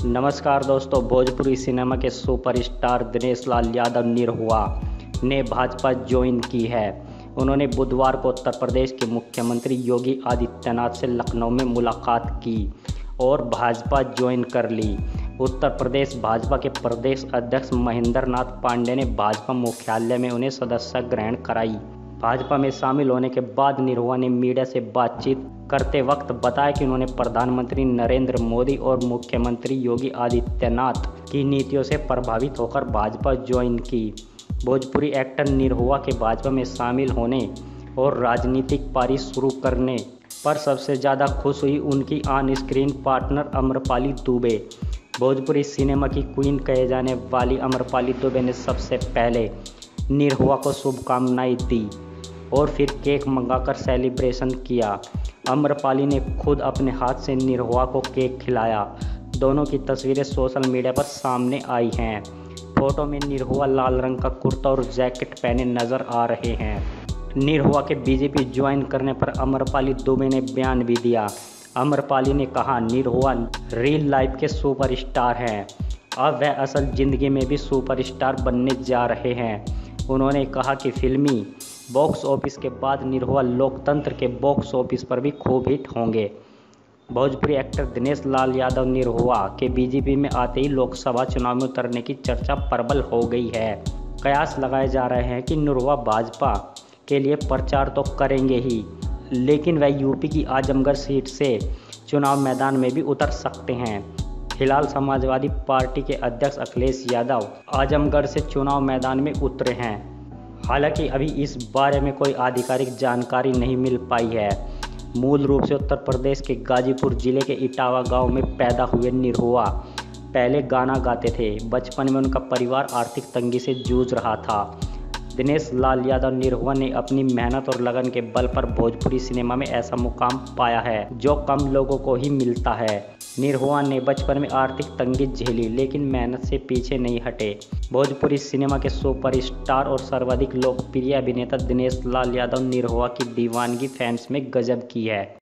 नमस्कार दोस्तों, भोजपुरी सिनेमा के सुपरस्टार दिनेश यादव निरहुआ ने भाजपा ज्वाइन की है। उन्होंने बुधवार को उत्तर प्रदेश के मुख्यमंत्री योगी आदित्यनाथ से लखनऊ में मुलाकात की और भाजपा ज्वाइन कर ली। उत्तर प्रदेश भाजपा के प्रदेश अध्यक्ष महेंद्र नाथ पांडे ने भाजपा मुख्यालय में उन्हें सदस्यता ग्रहण कराई। भाजपा में शामिल होने के बाद निरहुआ ने मीडिया से बातचीत करते वक्त बताया कि उन्होंने प्रधानमंत्री नरेंद्र मोदी और मुख्यमंत्री योगी आदित्यनाथ की नीतियों से प्रभावित होकर भाजपा ज्वाइन की। भोजपुरी एक्टर निरहुआ के भाजपा में शामिल होने और राजनीतिक पारी शुरू करने पर सबसे ज़्यादा खुश हुई उनकी on screen partner Amrapali Dubey. Bhojpuri cinema की क्वीन कहे जाने वाली अम्रपाली दुबे ने सबसे पहले निरहुआ को शुभकामनाएं दी और फिर केक मंगाकर सेलिब्रेशन किया। अम्रपाली ने खुद अपने हाथ से निरहुआ को केक खिलाया। दोनों की तस्वीरें सोशल मीडिया पर सामने आई हैं। फोटो में निरहुआ लाल रंग का कुर्ता और जैकेट पहने नजर आ रहे हैं। निरहुआ के बीजेपी ज्वाइन करने पर अम्रपाली दुबे ने बयान भी दिया। अम्रपाली ने कहा, निरहुआ रियल लाइफ के सुपरस्टार हैं, अब वह असल ज़िंदगी में भी सुपरस्टार बनने जा रहे हैं। उन्होंने कहा कि फिल्मी बॉक्स ऑफिस के बाद निरहुआ लोकतंत्र के बॉक्स ऑफिस पर भी खूब हिट होंगे। भोजपुरी एक्टर दिनेश यादव निरहुआ के बीजेपी में आते ही लोकसभा चुनाव में उतरने की चर्चा प्रबल हो गई है। कयास लगाए जा रहे हैं कि निरहुआ भाजपा के लिए प्रचार तो करेंगे ही, लेकिन वह यूपी की आजमगढ़ सीट से चुनाव मैदान में भी उतर सकते हैं। फिलहाल समाजवादी पार्टी के अध्यक्ष अखिलेश यादव आजमगढ़ से चुनाव मैदान में उतरे हैं। हालांकि अभी इस बारे में कोई आधिकारिक जानकारी नहीं मिल पाई है। मूल रूप से उत्तर प्रदेश के गाजीपुर जिले के इटावा गांव में पैदा हुए निरहुआ पहले गाना गाते थे। बचपन में उनका परिवार आर्थिक तंगी से जूझ रहा था। दिनेश यादव निरहुआ ने अपनी मेहनत और लगन के बल पर भोजपुरी सिनेमा में ऐसा मुकाम पाया है जो कम लोगों को ही मिलता है। निरहुआ ने बचपन में आर्थिक तंगी झेली, लेकिन मेहनत से पीछे नहीं हटे। भोजपुरी सिनेमा के सुपरस्टार और सर्वाधिक लोकप्रिय अभिनेता दिनेश यादव निरहुआ की दीवानगी फैंस में गजब की है।